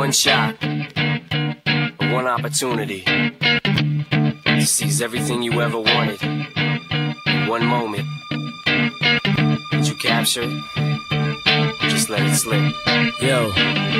one shot, one opportunity to seize everything you ever wanted in one moment. Did you capture it? Or just let it slip? Yo.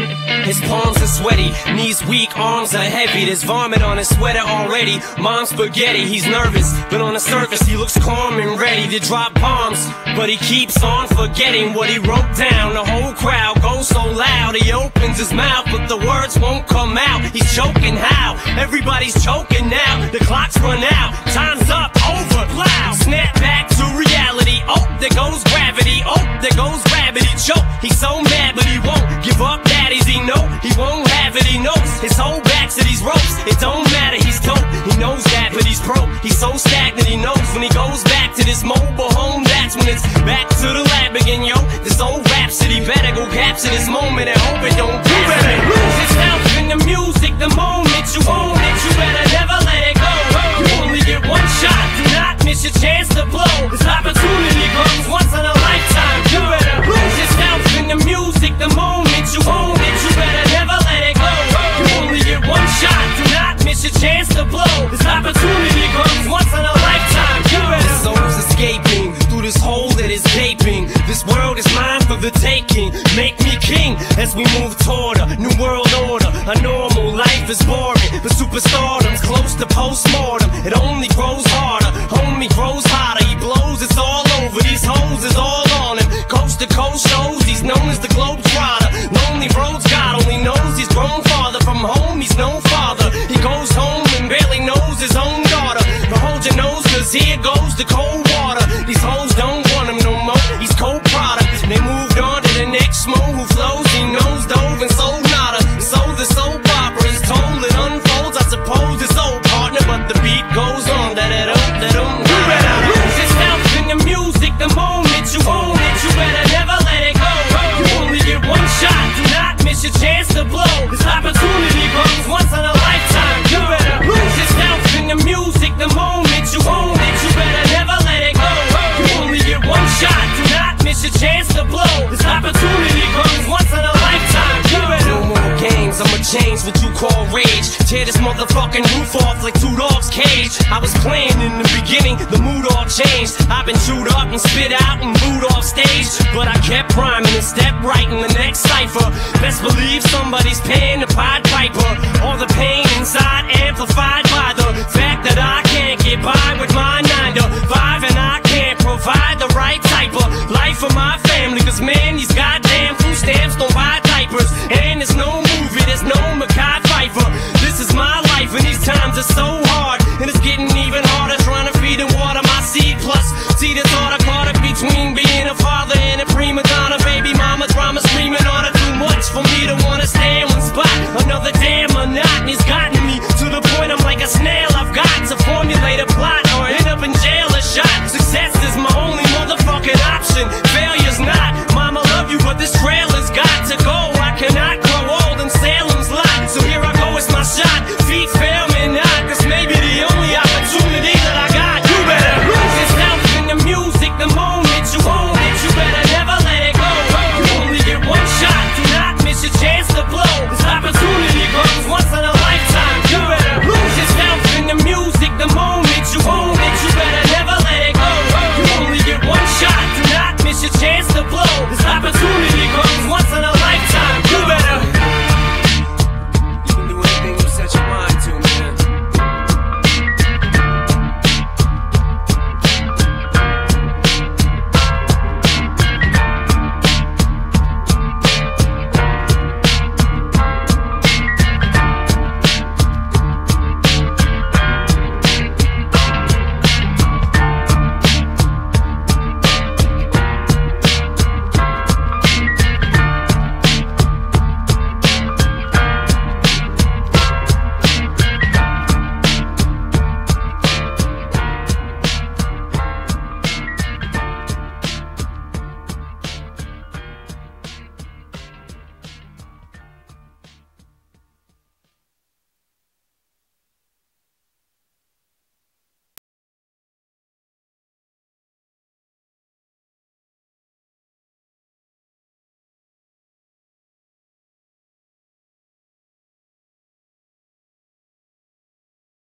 His palms are sweaty, knees weak, arms are heavy. There's vomit on his sweater already. Mom's spaghetti, he's nervous, but on the surface he looks calm and ready to drop bombs. But he keeps on forgetting what he wrote down. The whole crowd goes so loud, he opens his mouth, but the words won't come out. He's choking how? Everybody's choking now. The clock's run out, time's up, over, loud. Snap back to reality, oh, there goes gravity. Oh, there goes gravity, choke. He's so mad, but he won't give up. Daddies, he know he won't have it. He knows his whole back to these ropes. It don't matter, he's dope. He knows that, but he's broke. He's so stagnant, he knows when he goes back to this mobile home. That's when it's back to the lab again, yo. This old rhapsody better go capture this moment and hope it don't pass. You better lose yourself in the music the moment you own it. You better never let it go. You only get one shot. Do not miss your chance to blow. This opportunity comes once in a lifetime. You better lose yourself in the music the moment you own it. You better never let it go. You only get one shot. Do not miss your chance to blow. This opportunity comes once in a lifetime. You better. This soul's escaping through this hole that is gaping. This world is mine for the taking. Make me king as we move toward a new world order. A normal life is boring, but superstardom's close to postmortem. It only grows harder, homie grows hotter. He blows, it's all over. These hoes is all on him. Coast to coast shows, he's known as the Globetrotter. Lonely roads, God only knows he's grown farther from home. He's no father. He goes home and barely knows his own daughter. But hold your nose, cause here goes the cold water. These hoes don't want him no more. He's cold product. They moved on to the next mo who flows. He knows dove and sold nada. So the soap opera is told, it unfolds. I suppose it's old partner, but the beat goes on. You better lose yourself in the music the moment you own it. You better never let it go. You only get one shot. Do not miss your chance to blow. This opportunity comes once in a lifetime. You better lose yourself in the music the moment you own it. You better never let it go. You only get one shot. Do not miss your chance to blow. This opportunity comes once in a lifetime. You better. No more games, I'ma change what you call rage. Tear this motherfucking roof off like two dogs' cage. I was playing in the beginning, the mood all changed. I've been chewed up and spit out and booed off stage, but I kept rhyming and stepped right in the next cipher. Best believe somebody's paying the Pied Piper. All the pain inside amplified by the fact that I can't get by with my 9 to 5, and I can't provide the right type of life for my family. Cause man, these goddamn food stamps don't buy diapers, and there's no movie, there's no Mackay Pfeiffer. This is my life and these times are so hard, and it's getting even harder trying to feed and water my seed. Plus, see the thought I caught up between being a father and a prima donna. Baby mama drama screaming on it too much for me to wanna stay in one spot. Another damn monotony's gotten me to the point I'm like a snail. I've got to formulate a plot or end up in jail or shot. Success is my only motherfucking option. Failure's not. Mama love you, but this trail